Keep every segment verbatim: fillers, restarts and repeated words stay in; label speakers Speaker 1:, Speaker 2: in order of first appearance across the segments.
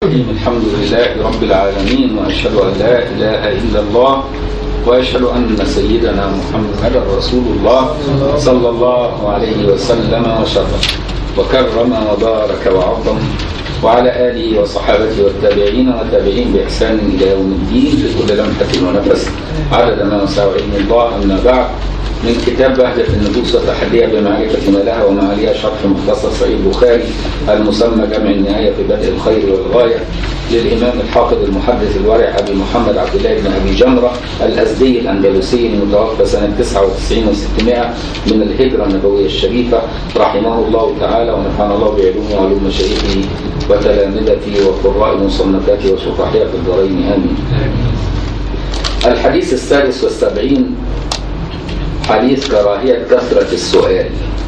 Speaker 1: الحمد لله رب العالمين، وأشهد أن لا إله إلا الله، وأشهد أن سيدنا محمدا رسول الله صلى الله عليه وسلم وشرف وكرم وبارك وعظم، وعلى آله وصحابته والتابعين والتابعين بإحسان إلى يوم الدين في كل لمحة ونفس عدد ما وسع علم الله. أما بعد، من كتاب بهجة النفوس وتحديها بمعرفة ما لها وما عليها، شرح مختصر صحيح البخاري المسمى جمع النهاية في بدء الخير والغاية، للإمام الحافظ المحدث الورع أبي محمد عبد الله بن أبي جمرة الأزدي الأندلسي المتوفى سنة تسعة وتسعين وستمائة من الهجرة النبوية الشريفة رحمه الله تعالى، ونفعنا الله بعلومه وعلوم مشايخه وتلامذته وقراء مصنفاته وشفحائه في الدارين آمين. الحديث السادس والسبعين، حديث كراهية كثرة السؤال.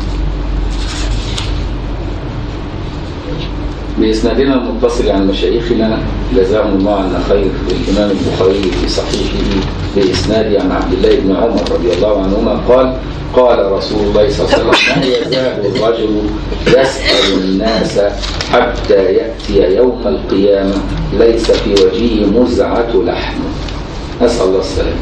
Speaker 1: بإسنادنا المتصل عن مشايخنا جزاهم الله عنا خير الإمام البخاري في صحيحه بإسناد عن عبد الله بن عمر رضي الله عنهما قال: قال رسول الله صلى الله عليه وسلم: ما يزال الرجل يسأل الناس حتى يأتي يوم القيامة ليس في وجهه مزعة لحم. أسأل الله السلامة.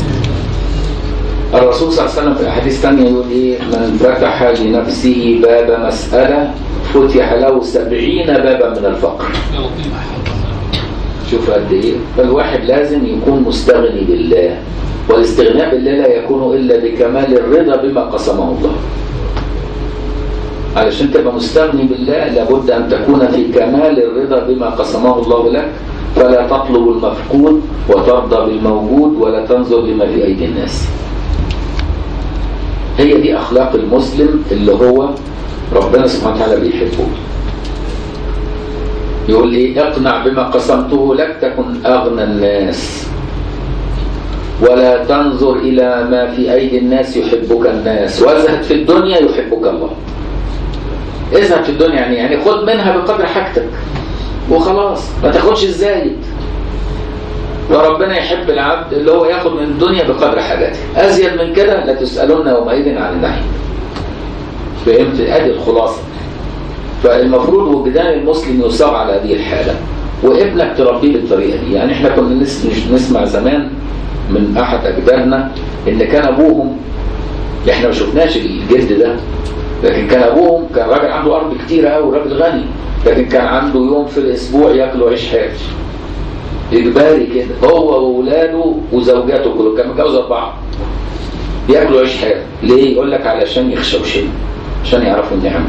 Speaker 1: الرسول صلى الله عليه وسلم في أحاديث ثانية يقول إيه: من فتح لنفسه باب مسألة فتح له سبعين بابا من الفقر. شوف قد إيه. فالواحد لازم يكون مستغني بالله، والاستغناء بالله لا يكون إلا بكمال الرضا بما قسمه الله. علشان تبقى مستغني بالله لابد أن تكون في كمال الرضا بما قسمه الله لك، فلا تطلب المفقود وترضى بالموجود ولا تنظر لما في أيدي الناس. هي دي أخلاق المسلم اللي هو ربنا سبحانه وتعالى بيحبه. يقول لي: اقنع بما قسمته لك تكن أغنى الناس، ولا تنظر إلى ما في أيدي الناس يحبك الناس، وازهد في الدنيا يحبك الله. ازهد في الدنيا يعني يعني خد منها بقدر حاجتك وخلاص، ما تاخدش الزايد. وربنا يحب العبد اللي هو ياخد من الدنيا بقدر حاجاته. أزيد من كده لا تسألون يومئذ عن النعيم. فهمت؟ ادي الخلاصة. فالمفروض وجدان المسلم يصاب على هذه الحالة، وابنك تربيه بالطريقة دي. يعني احنا كنا نسمع زمان من أحد أجدادنا إن كان أبوهم، احنا ما شفناش الجد ده، لكن كان أبوهم كان راجل عنده أرض كتيرة أوي، راجل غني، لكن كان عنده يوم في الأسبوع ياكلوا عيش حاف إجباري كده، هو وأولاده وزوجاته كله، كان متجوز أربعة، ياكلوا عيش حاف. ليه؟ يقول لك علشان يخشوشوا، عشان يعرفوا النعمة.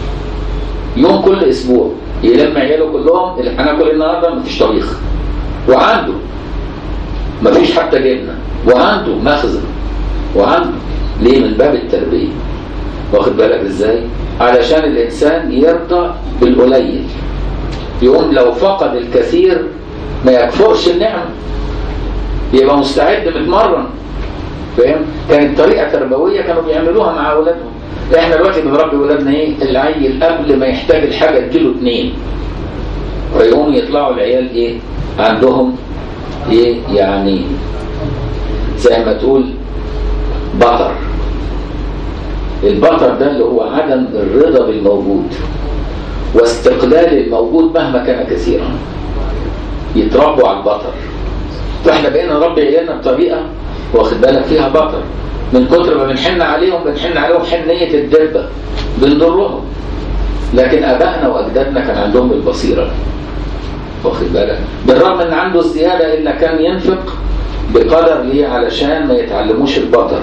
Speaker 1: يوم كل أسبوع يلم عياله كلهم: هناكل النهارده مفيش طبيخ، وعنده مفيش حتى جبنة، وعنده مخزن، وعنده. ليه؟ من باب التربية. واخد بالك ازاي؟ علشان الإنسان يرضى بالقليل، يقوم لو فقد الكثير ما يكفرش النعمة، يبقى مستعد متمرن. فاهم؟ كانت طريقة تربوية كانوا بيعملوها مع أولادهم. احنا دلوقتي بنربي أولادنا ايه؟ العيل قبل ما يحتاج الحاجة اديله اتنين، فيقوم يطلعوا العيال ايه؟ عندهم ايه؟ يعني زي ما تقول بطر. البطر ده اللي هو عدم الرضا بالموجود واستقلال الموجود مهما كان كثيرا. يتربوا على البطر. فاحنا بقينا نربي عيالنا بطريقه واخد بالك فيها بطر، من كتر ما بنحن عليهم بنحن عليهم حنيه الدبه، بنضرهم. لكن ابائنا واجدادنا كان عندهم البصيره، واخد بالك، بالرغم ان عنده الزياده الا كان ينفق بقدر ليه علشان ما يتعلموش البطر.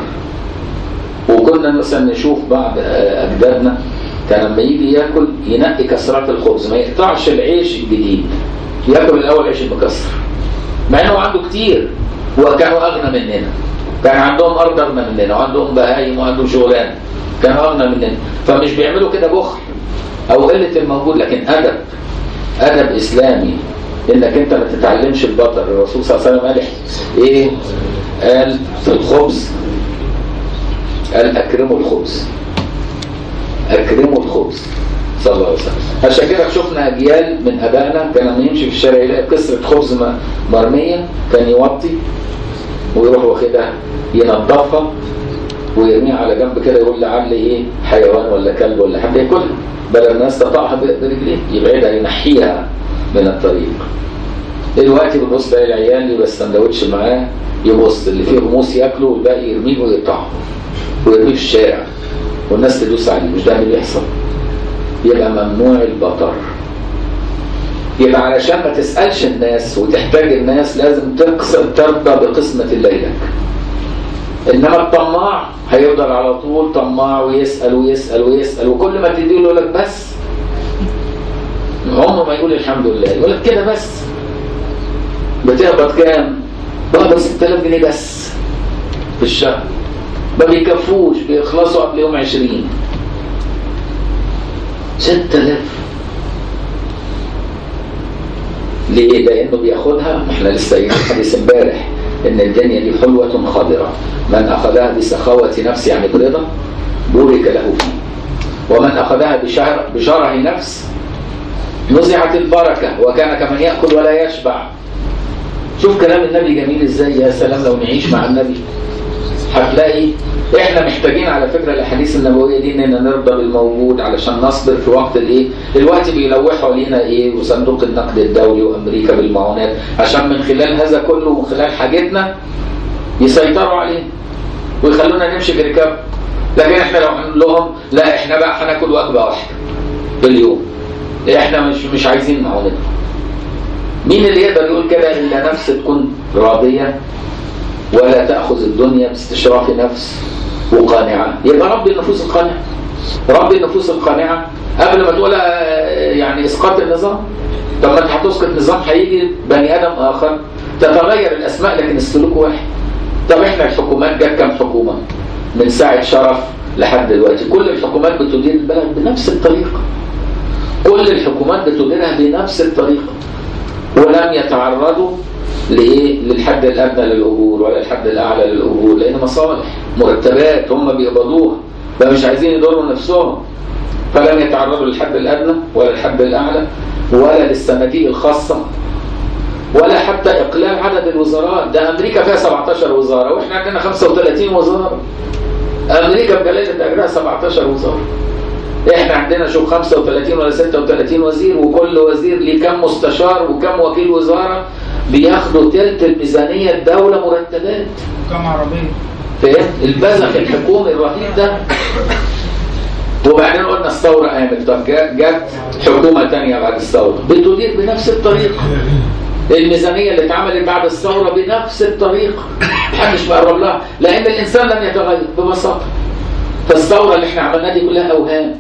Speaker 1: وكنا مثلا نشوف بعض اجدادنا كان لما يجي ياكل ينقي كسرات الخبز، ما يقطعش العيش الجديد، ياكل الاول عيش المكسر، مع انه عنده كتير وكانوا اغنى مننا. كان عندهم ارض اغنى مننا، وعندهم بهايم، وعندهم شغلان، كانوا اغنى مننا. فمش بيعملوا كده بخل او قله الموجود، لكن ادب ادب اسلامي، انك انت ما تتعلمش البطر. الرسول صلى الله عليه وسلم قال ايه؟ قال في الخبز، قال اكرموا الخبز، اكرموا الخبز صلى الله عليه وسلم. عشان كده شفنا اجيال من ابائنا كان لما يمشي في الشارع يلاقي كسرة خبز مرميه كان يوطي ويروح واخدها ينظفها ويرميها على جنب كده، يقول لعل ايه؟ حيوان ولا كلب ولا حد ياكلها، بدل الناس تقطعها برجليه، يبعدها ينحيها من الطريق. دلوقتي بنبص بقى العيال يبقى السندوتش معاه، يبص اللي فيه غموس ياكله والباقي يرميه ويقطعه ويرميه في الشارع والناس تدوس عليه. مش ده اللي بيحصل؟ يبقى ممنوع البطر. يبقى علشان ما تسألش الناس وتحتاج الناس لازم تقسم ترضى بقسمة الله لك. إنما الطماع هيفضل على طول طماع ويسأل ويسأل ويسأل، وكل ما تديله يقول لك بس، عمره ما يقول الحمد لله، يقول لك كده بس. بتقبض كام؟ بقبض ستة آلاف جنيه بس في الشهر، ما بيكفوش، بيخلصوا قبل يوم عشرين. ستة آلاف ليه؟ لأنه بياخدها، ما احنا لسه قايلين حديث امبارح إن الدنيا دي حلوة خضرة، من أخذها بسخاوة نفس يعني برضا بورك له فيه، ومن أخذها بشهر بشره نفس نزعت البركة وكان كمن يأكل ولا يشبع. شوف كلام النبي جميل ازاي، يا سلام لو نعيش مع النبي هتلاقي احنا محتاجين على فكرة الاحاديث النبوية دي اننا نرضى بالموجود علشان نصبر في وقت الايه. دلوقتي بيلوحوا علينا ايه وصندوق النقد الدولي وامريكا بالمعونات عشان من خلال هذا كله ومن خلال حاجتنا يسيطروا علينا ويخلونا نمشي في ركاب. لكن احنا لو هنقول لهم لا احنا بقى هناكل وجبة واحدة باليوم، احنا مش مش عايزين معونات. مين اللي يقدر يقول كده إلا نفس تكون راضية ولا تأخذ الدنيا باستشراف نفس وقانعة؟ يبقى ربي النفوس القانعة. ربي النفوس القانعة قبل ما تقول يعني إسقاط النظام. طب ما انت هتسقط نظام هيجي بني آدم آخر تتغير الأسماء لكن السلوك واحد. طب احنا الحكومات جت كم حكومة من ساعة شرف لحد دلوقتي؟ كل الحكومات بتدير البلد بنفس الطريقة، كل الحكومات بتديرها بنفس الطريقة، ولم يتعرضوا لإيه؟ للحد الأدنى للأجور ولا الحد الأعلى للأجور، لأن مصالح مرتبات هم بيقبضوها فمش عايزين يضروا نفسهم، فلم يتعرضوا للحد الأدنى ولا الحد الأعلى ولا للصناديق الخاصة ولا حتى إقلال عدد الوزارات. ده أمريكا فيها سبعة عشر وزارة وإحنا عندنا خمسة وثلاثين وزارة. أمريكا بجلالة أجرها سبعة عشر وزارة، احنا عندنا شوف خمسة وثلاثين ولا ستة وثلاثين وزير، وكل وزير ليه كم مستشار وكم وكيل وزارة بياخدوا تلت الميزانية الدولة مرتبات.
Speaker 2: كم عربية؟
Speaker 1: فاهم؟ البذخ الحكومي الرهيب ده. وبعدين قلنا الثورة قامت، طب جت حكومة تانية بعد الثورة بتدير بنفس الطريقة. الميزانية اللي اتعملت بعد الثورة بنفس الطريقة، محدش بيقرب لها لأن الإنسان لم يتغير ببساطة. فالثورة اللي احنا عملناها دي كلها أوهام،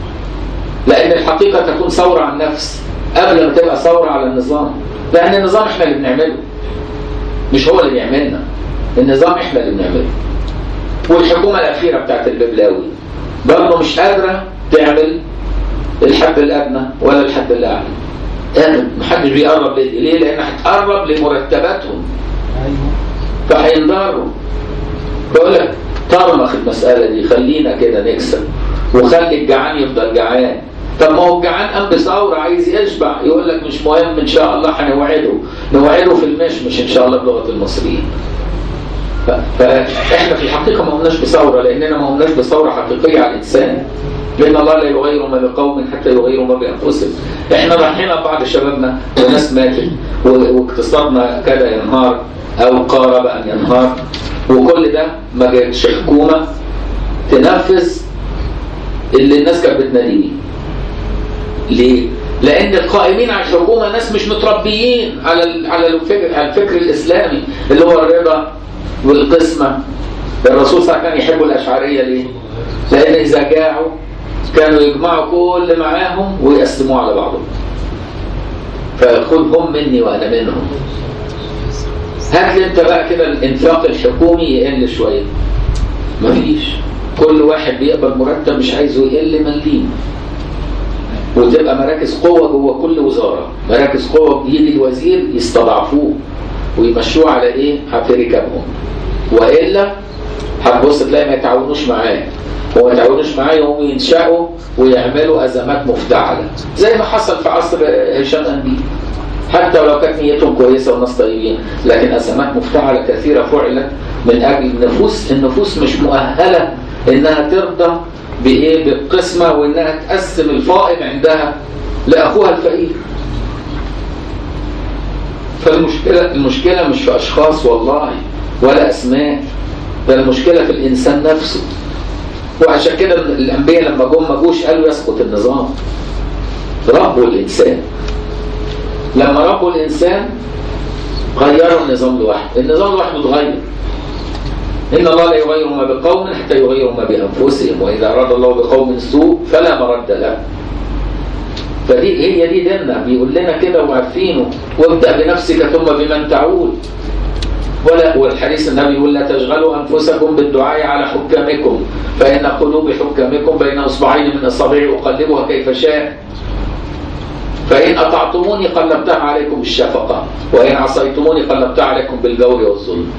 Speaker 1: لأن الحقيقة تكون ثورة عن النفس قبل ما تبقى ثورة على النظام، لأن النظام احنا اللي بنعمله مش هو اللي بيعملنا، النظام احنا اللي بنعمله. والحكومة الأخيرة بتاعت الببلاوي برضه مش قادرة تعمل الحد الأدنى ولا الحد الأعلى أبدا، محدش بيقرب ليه. ليه؟ لأن هتقرب لمرتباتهم فهينضروا. بقول لك طرمخ المسألة دي، خلينا كده نكسب وخلي الجعان يفضل جعان. طب ما هو الجعان قام بثورة عايز يشبع، يقول لك مش مهم ان شاء الله هنوعده، نوعده في المشمش ان شاء الله بلغة المصريين. فاحنا في الحقيقة ما قمناش بثورة لاننا ما قمناش بثورة حقيقية على الانسان، لان الله لا يغير ما بقوم حتى يغيروا ما بانفسهم. احنا رايحين بعض شبابنا وناس ماتت واقتصادنا كاد ينهار او قارب ان ينهار، وكل ده ما جاتش حكومة تنفذ اللي الناس كانت بتناديه. ليه؟ لأن القائمين على الحكومة ناس مش متربيين على على الفكر على الفكر الإسلامي اللي هو الرضا والقسمة. الرسول صلى الله عليه وسلم كان يحب الأشعرية ليه؟ لأن إذا جاعوا كانوا يجمعوا كل معاهم ويقسموا على بعضهم. فخذهم مني وأنا منهم. هات لي انت بقى كده الانفاق الحكومي يقل شويه، مفيش. كل واحد بيقبل مرتب مش عايزه يقل مليم، وتبقى مراكز قوه جوه كل وزاره، مراكز قوه بيجي الوزير يستضعفوه ويمشوه على ايه؟ في ركابهم، والا هتبص تلاقي ما يتعاونوش معاه، وما يتعاونوش معاه يقوموا ينشأوا ويعملوا ازمات مفتعله زي ما حصل في عصر هشام أنبي. حتى لو كانت نيتهم كويسة والناس طيبين، لكن أزمات مفتعلة كثيرة فعلت من أجل النفوس. النفوس مش مؤهلة إنها ترضى بإيه؟ بالقسمة، وإنها تقسم الفائض عندها لأخوها الفقير. فالمشكلة المشكلة مش في أشخاص والله ولا أسماء، ده المشكلة في الإنسان نفسه. وعشان كده الأنبياء لما جم ما جوش قالوا يسقط النظام، ربوا الإنسان. لما ربوا الإنسان غيروا النظام لوحده، النظام لوحده اتغير. إن الله لا يغير ما بقوم حتى يغيروا ما بأنفسهم، وإذا أراد الله بقوم سوء فلا مرد له. فدي هي دي ديننا، بيقول لنا كده وعارفينه، وابدأ بنفسك ثم بمن تعود. ولا والحديث النبي يقول لا تشغلوا أنفسكم بالدعاء على حكامكم فإن قلوب حكامكم بين أصبعين من أصابعي أقلبها كيف شاء، فإن أطعتموني قلبتها عليكم بالشفقة وإن عصيتموني قلبتها عليكم بالجور والظلم.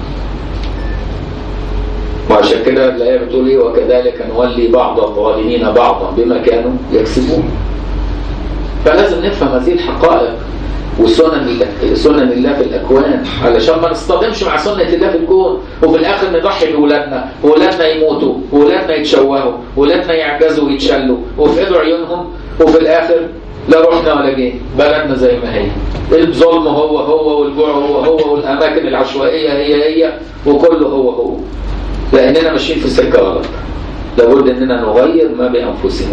Speaker 1: وعشان كده الآية بتقول إيه وكذلك نولي بعض الظالمين بعضا بما كانوا يكسبون. فلازم نفهم هذه الحقائق وسنن الله سنن الله في الأكوان علشان ما نصطدمش مع سنة الله في الكون وفي الآخر نضحي بأولادنا وأولادنا يموتوا وأولادنا يتشوهوا وأولادنا يعجزوا ويتشلوا ويفقدوا عيونهم وفي الآخر لا رحنا ولا جينا، بلدنا زي ما هي، الظلم هو هو والجوع هو هو والأماكن العشوائية هي هي وكله هو هو، لأننا ماشيين في سكة غلط. لابد أننا نغير ما بأنفسنا.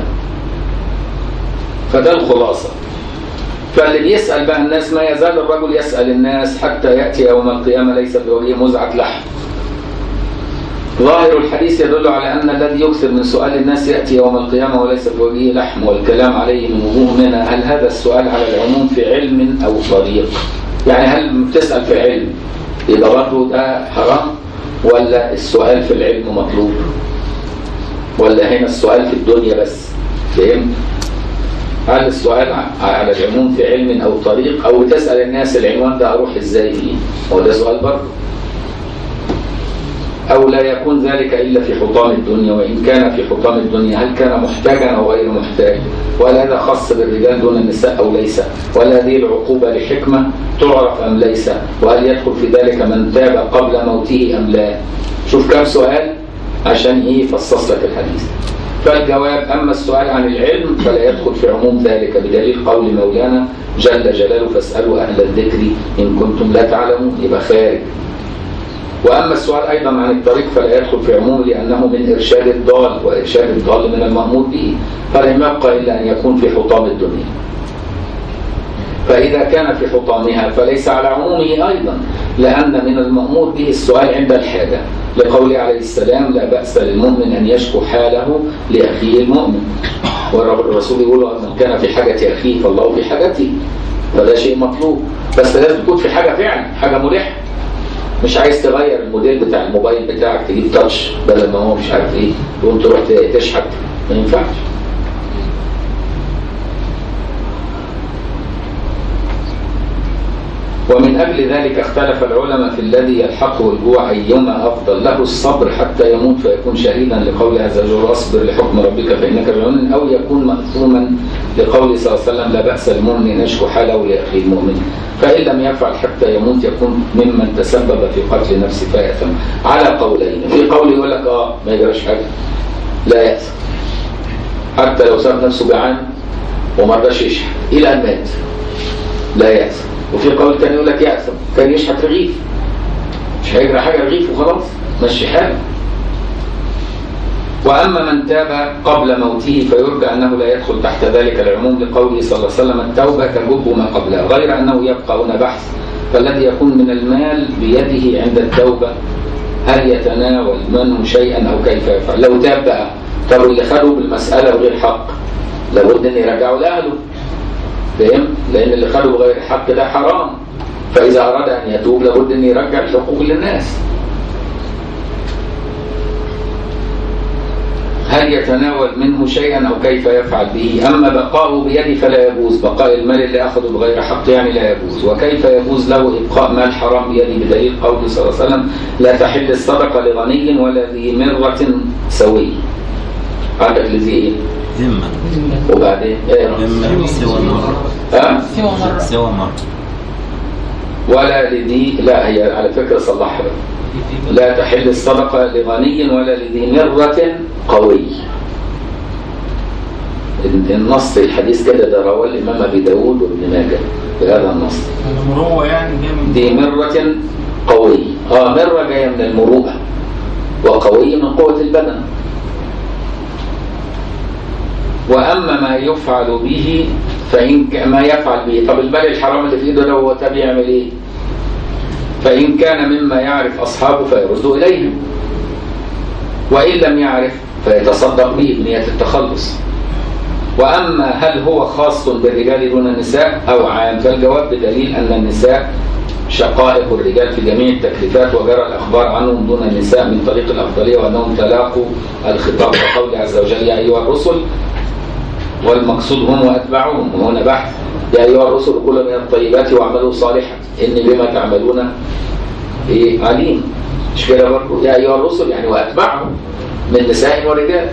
Speaker 1: فده الخلاصة. فاللي بيسأل بقى الناس، ما يزال الرجل يسأل الناس حتى يأتي يوم القيامة ليس بوجهه مزعة لحم. ظاهر الحديث يدل على أن الذي يكثر من سؤال الناس يأتي يوم القيامة وليس بوجهه لحم، والكلام عليه من وجوه منها. هل هذا السؤال على العموم في علم أو طريق؟ يعني هل بتسأل في علم يبقى برضه ده حرام، ولا السؤال في العلم مطلوب، ولا هنا السؤال في الدنيا بس؟ فهمت؟ هل السؤال على العموم في علم أو طريق، أو بتسأل الناس العنوان ده أروح إزاي فيه؟ هو ده سؤال برضه. أو لا يكون ذلك إلا في حطام الدنيا، وإن كان في حطام الدنيا هل كان محتاجا أو غير محتاج؟ وهل هذا خاص بالرجال دون النساء أو ليس؟ وهل هذه العقوبة لحكمة تعرف أم ليس؟ وهل يدخل في ذلك من تاب قبل موته أم لا؟ شوف كم سؤال عشان إيه يفصص لك الحديث. فالجواب أما السؤال عن العلم فلا يدخل في عموم ذلك بدليل قول مولانا جل جلاله فاسألوا أهل الذكر إن كنتم لا تعلمون، يبقى خارج. وأما السؤال أيضا عن الطريق فلا يدخل في عموم لأنه من إرشاد الضال، وإرشاد الضال من المأمور به، فلم يبقى إلا أن يكون في حطام الدنيا. فإذا كان في حطامها فليس على عمومه أيضا، لأن من المأمور به السؤال عند الحاجة، لقوله عليه السلام لا بأس للمؤمن أن يشكو حاله لأخيه المؤمن، والرسول يقول من كان في حاجة أخيه فالله في حاجته، فده شيء مطلوب. بس لازم تكون في حاجة فعلا، حاجة مريحة. مش عايز تغير الموديل بتاع الموبايل بتاعك تجيب تاتش بدل ما هو مش عارف ايه تقوم تروح تشحت، ما ينفعش. ومن أجل ذلك اختلف العلماء في الذي يلحقه الجوع أيما أفضل له، الصبر حتى يموت فيكون شهيدا لقول عز وجل اصبر لحكم ربك فإنك بمؤمن، أو يكون مأثوما لقول صلى الله عليه وسلم لا بأس المؤمن أن يشكو حاله لأخيه المؤمن، فإن لم يفعل حتى يموت يكون ممن تسبب في قتل نفسه فيأثم. على قولين، في قول يقول لك آه ما يجراش حاجة لا يأثم حتى لو ساب نفسه جعان وما رضاش يشحت إلى أن مات لا يأثم، وفي قول كان يقول لك يأثم كان يشحت رغيف، مش هيجرى حاجة رغيف وخلاص مشي حاله. وأما من تاب قبل موته فيرجى أنه لا يدخل تحت ذلك العموم لقوله صلى الله عليه وسلم التوبة تجب ما قبلها، غير أنه يبقى هنا بحث. فالذي يكون من المال بيده عند التوبة هل يتناول منه شيئا أو كيف يفعل؟ لو تاب بقى، طب اللي خدوا بالمسألة بغير حق لابد أن يرجعوا لأهله، فهم؟ لأن اللي خدوا بغير حق ده حرام، فإذا أراد أن يتوب لابد أن يرجع الحقوق للناس. هل يتناول منه شيئا أو كيف يفعل به؟ أما بقاؤه بيده فلا يجوز، بقاء المال اللي أخذه بغير حق يعني لا يجوز. وكيف يجوز له إبقاء مال حرام بيده؟ بدليل قوله صلى الله عليه وسلم لا تحل الصدقة لغني ولا ذي مرة سوي. عندك لذي إيه؟
Speaker 2: ذمة.
Speaker 1: وبعدين إيه؟
Speaker 2: ذمة سوى مرة.
Speaker 1: ها؟
Speaker 2: سوى مرة. سوى مرة.
Speaker 1: ولا لذي، لا هي على فكرة صلحها بقى. لا تحل الصدقة لغني ولا لذي مرة قوي. النص الحديث كده ده رواه الإمام أبي داود وابن ماجه. في هذا النص.
Speaker 3: المروءة يعني جاية من
Speaker 1: دي مرة قوية. اه مرة جاية من المروءة، وقوية من قوة البدن. وأما ما يفعل به فإن ك... ما يفعل به، طب البلي الحرام اللي في إيده ده هو تبي يعمل إيه؟ فإن كان مما يعرف أصحابه فيرد إليهم، وإن لم يعرف فيتصدق به بنية التخلص. وأما هل هو خاص بالرجال دون النساء أو عام، فالجواب بدليل أن النساء شقائق الرجال في جميع التكليفات، وجرى الأخبار عنهم دون النساء من طريق الأفضلية، وأنهم تلاقوا الخطاب كقوله عز وجل يا أيها الرسل، والمقصود هم وأتباعهم. وهنا بحث يا أيها الرسل كلوا من الطيبات واعملوا صالحا إني بما تعملون إيه عليم. مش كده برضه يا أيها الرسل يعني وأتباعهم من نساء ورجال.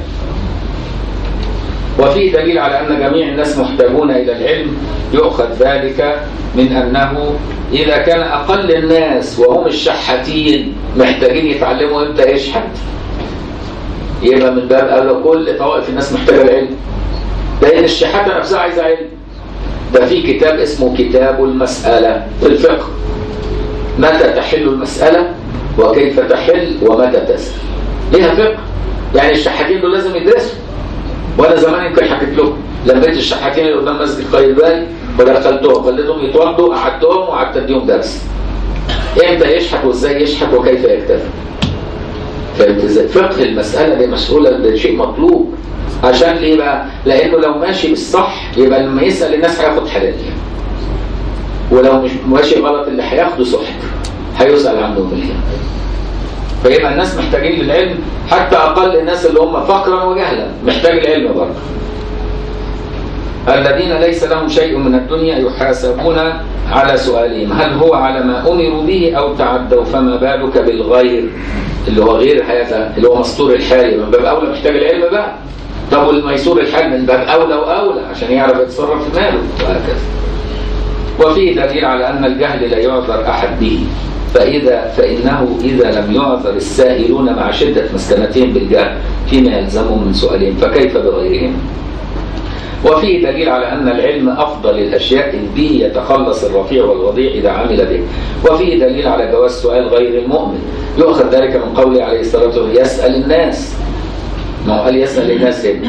Speaker 1: وفيه دليل على أن جميع الناس محتاجون إلى العلم، يؤخذ ذلك من أنه إذا كان أقل الناس وهم الشحاتين محتاجين يتعلموا إمتى يشحت، يبقى من باب أولى كل طوائف الناس محتاجة العلم، لأن الشحاتة نفسها عايزة علم. ده في كتاب اسمه كتاب المسألة في الفقه، متى تحل المسألة وكيف تحل ومتى تسأل، ليها فقه. يعني الشحاتين دول لازم يدرسوا. وانا زمان يمكن حكيت لكم لميت الشحاتين اللي قدام مسجد قايتباي ودخلتهم خليتهم يتوضوا، قعدتهم وقعدت اديهم درس امتى يشحت وازاي يشحت وكيف يكتفي. فهمت ازاي؟ فقه المساله دي مسؤوله، ده شيء مطلوب. عشان ليه بقى؟ لانه لو ماشي بالصح يبقى لما يسال الناس هياخد حلال، ولو مش ماشي غلط اللي هياخده سحت هيسال عنه مليون. فيبقى الناس محتاجين للعلم، حتى أقل الناس اللي هم فقرا وجهلا محتاج العلم برضه. الذين ليس لهم شيء من الدنيا يحاسبون على سؤالهم هل هو على ما أمروا به أو تعدوا، فما بالك بالغير اللي هو غير هذا اللي هو مستور الحال، من باب أولى محتاج العلم بقى. طب والميسور الحال من باب أولى وأولى عشان يعرف يتصرف في ماله وهكذا. وفيه دليل على أن الجهل لا يعذر أحد به، فإذا فإنه إذا لم يعذر السائلون مع شدة مسكنتهم بالجهل فيما يلزمهم من سؤالهم فكيف بغيرهم. وفيه دليل على أن العلم أفضل الأشياء إذ به يتخلص الرفيع والوضيع إذا عمل به. وفيه دليل على جواز سؤال غير المؤمن، يؤخذ ذلك من قوله عليه الصلاة والسلام يسأل الناس، ما هو قال يسأل الناس هنا،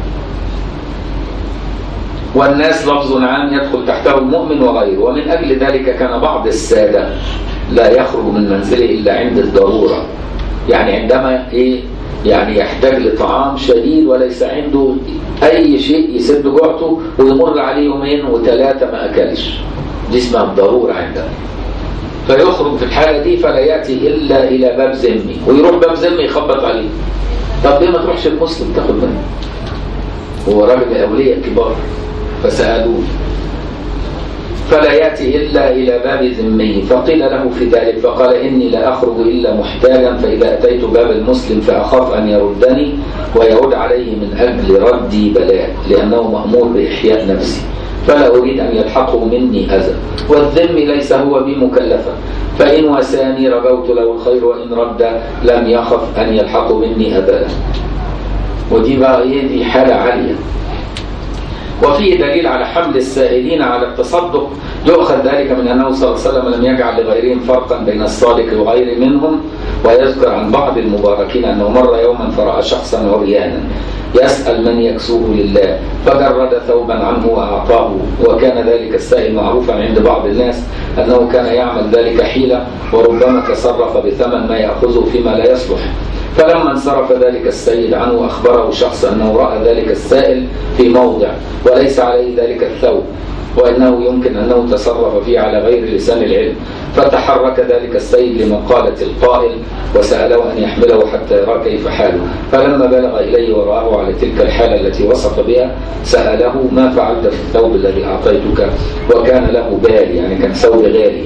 Speaker 1: والناس لفظ عام يدخل تحته المؤمن وغيره. ومن أجل ذلك كان بعض السادة لا يخرج من منزله إلا عند الضرورة، يعني عندما إيه يعني يحتاج لطعام شديد وليس عنده أي شيء يسد جوعته ويمر عليه يومين وثلاثة ما أكلش، دي اسمها الضرورة عنده، فيخرج في الحالة دي فلا يأتي إلا إلى باب ذمي، ويروح باب ذمي يخبط عليه. طب ليه ما تروحش المسلم تاخد منه؟ هو راجل من الأولياء الكبار فسألوه، فلا يأتي إلا إلى باب ذمي، فقيل له في ذلك فقال إني لا أخرج إلا محتاجا، فإذا أتيت باب المسلم فأخاف أن يردني ويعود عليه من أجل ردي بلاء، لأنه مأمور بإحياء نفسي، فلا أريد أن يلحقه مني أذى، والذم ليس هو بي مكلفا، فإن وساني رجوت له الخير، وإن رد لم يخف أن يلحق مني أذى. ودي بقى إيه؟ دي حالة عالية. وفيه دليل على حمل السائلين على التصدق، يؤخذ ذلك من أنه صلى الله عليه وسلم لم يجعل لغيرهم فرقا بين الصادق وغير منهم. ويذكر عن بعض المباركين أنه مر يوما فرأى شخصا عريانا يسأل من يكسوه لله، فجرد ثوبا عنه وأعطاه، وكان ذلك السائل معروفا عند بعض الناس أنه كان يعمل ذلك حيلة، وربما تصرف بثمن ما يأخذه فيما لا يصلح. فلما انصرف ذلك السيد عنه أخبره شخص أنه رأى ذلك السائل في موضع وليس عليه ذلك الثوب، وأنه يمكن أنه تصرف فيه على غير لسان العلم، فتحرك ذلك السيد لمقالة القائل وسأله أن يحمله حتى يرى كيف حاله، فلما بلغ إليه ورآه على تلك الحالة التي وصف بها سأله ما فعلت في الثوب الذي أعطيتك، وكان له بال يعني كان ثوب غالي يعني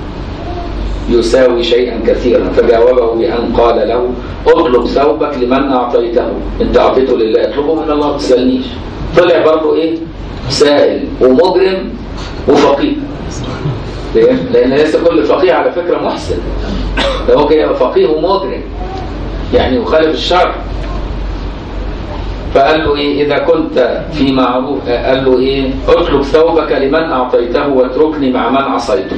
Speaker 1: يساوي شيئا كثيرا، فجاوبه بأن قال له اطلب ثوبك لمن أعطيته، انت أعطيته لله اطلبه من الله ما تسألنيش. طلع برضه إيه؟ سائل ومجرم وفقيه، لأن ليس كل فقيه على فكرة محسن، ده هو كده فقيه ومجرم يعني يخالف الشرع. فقال له ايه اذا كنت في معروف، قال له ايه اترك ثوبك لمن اعطيته واتركني مع من عصيته.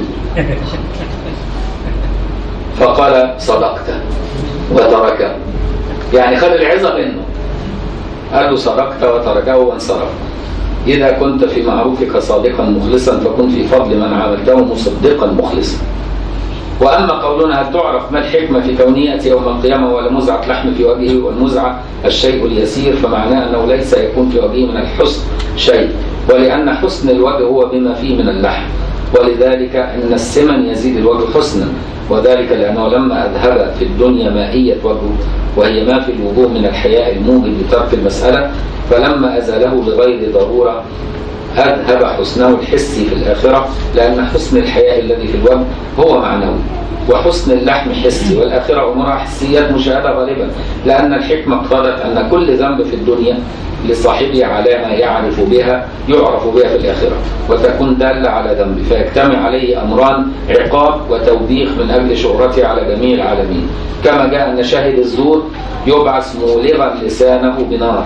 Speaker 1: فقال صدقت وتركه، يعني خد العظة منه، قال له صدقت وتركه وانصرف. إذا كنت في معروفك صادقا مخلصا فكن في فضل من عاملته مصدقا مخلصا. وأما قولنا هل تعرف ما الحكمة في كونه يأتي يوم القيامة ولا مزعة لحم في وجهه، والمزعة الشيء اليسير، فمعناه أنه ليس يكون في وجهه من الحسن شيء، ولأن حسن الوجه هو بما فيه من اللحم، ولذلك أن السمن يزيد الوجه حسنا، وذلك لأنه لما أذهب في الدنيا مائية وجهه وهي ما في الوجوه من الحياء الموجب لترك المسألة، فلما أزاله لغير ضرورة أذهب حسنه الحسي في الآخرة، لأن حسن الحياء الذي في الوجه هو معنوي، وحسن اللحم حسي، والآخرة أمورها حسيات مشاهدة غالبا، لأن الحكمة اقتضت أن كل ذنب في الدنيا لصاحبه علامة يعرف بها يعرف بها في الآخرة، وتكون دالة على ذنب، فيجتمع عليه أمران: عقاب وتوبيخ من أجل شهرته على جميع العالمين. كما جاء أن شاهد الزور يبعث مولغا لسانه بنار،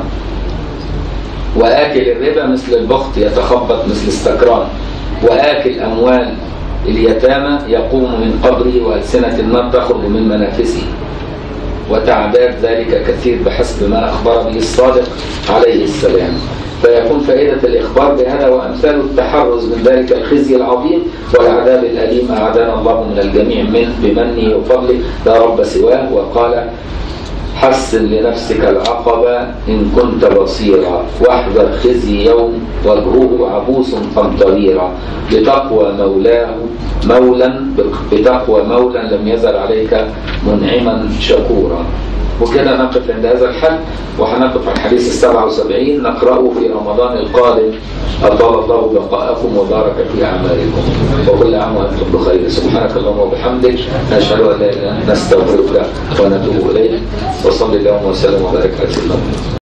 Speaker 1: وآكل الربا مثل البخت يتخبط مثل السكران، وآكل أموال اليتامى يقوم من قبره وألسنة النار تخرج من منافسه، وتعداد ذلك كثير بحسب ما أخبر به الصادق عليه السلام. فيكون فائدة الإخبار بهذا وأمثال التحرز من ذلك الخزي العظيم والعذاب الأليم أعاذنا الله من الجميع من بمنه وفضله لا رب سواه. وقال: حسن لنفسك العقبة إن كنت بصيرا، واحذر خزي يوم وجهه عبوس قمطريرا، بتقوى مولاه مولا بتقوى مولا لم يزل عليك منعما شكورا. وكده نقف عند هذا الحد، وحنقف عن حديث السبعة وسبعين نقرأه في رمضان القادم. أطال الله بقاءكم وبارك في أعمالكم، وكل عام وأنتم بخير. سبحانك اللهم وبحمدك، نشهد أن لا إله إلا أنت، نستغفرك ونتوب إليك، وصلي اللهم وسلم وبارك على سيدنا محمد.